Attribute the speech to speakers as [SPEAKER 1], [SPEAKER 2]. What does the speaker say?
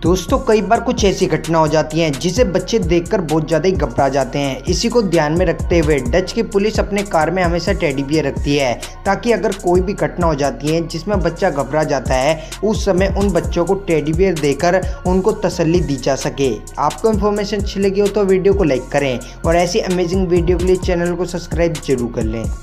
[SPEAKER 1] दोस्तों कई बार कुछ ऐसी घटना हो जाती हैं जिसे बच्चे देखकर बहुत ज़्यादा ही घबरा जाते हैं। इसी को ध्यान में रखते हुए डच की पुलिस अपने कार में हमेशा टेडी बियर रखती है ताकि अगर कोई भी घटना हो जाती है जिसमें बच्चा घबरा जाता है उस समय उन बच्चों को टेडी बियर देकर उनको तसल्ली दी जा सके। आपको इन्फॉर्मेशन अच्छी लगी हो तो वीडियो को लाइक करें और ऐसी अमेजिंग वीडियो के लिए चैनल को सब्सक्राइब जरूर कर लें।